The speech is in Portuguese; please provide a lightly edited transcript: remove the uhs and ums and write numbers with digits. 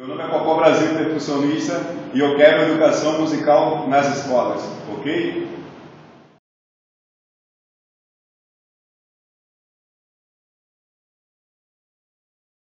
Meu nome é Popó Brasil, percussionista, e eu quero educação musical nas escolas, ok?